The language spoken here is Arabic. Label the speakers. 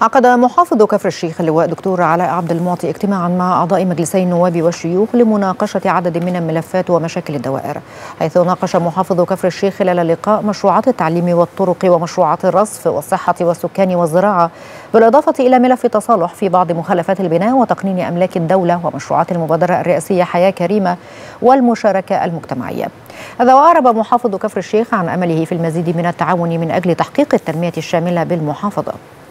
Speaker 1: عقد محافظ كفر الشيخ اللواء دكتور علاء عبد المعطي اجتماعا مع أعضاء مجلسي النواب والشيوخ لمناقشة عدد من الملفات ومشاكل الدوائر، حيث ناقش محافظ كفر الشيخ خلال اللقاء مشروعات التعليم والطرق ومشروعات الرصف والصحة والسكان والزراعة، بالإضافة إلى ملف تصالح في بعض مخالفات البناء وتقنين أملاك الدولة ومشروعات المبادرة الرئاسية حياة كريمة والمشاركة المجتمعية. هذا وأعرب محافظ كفر الشيخ عن أمله في المزيد من التعاون من أجل تحقيق التنمية الشاملة بالمحافظة.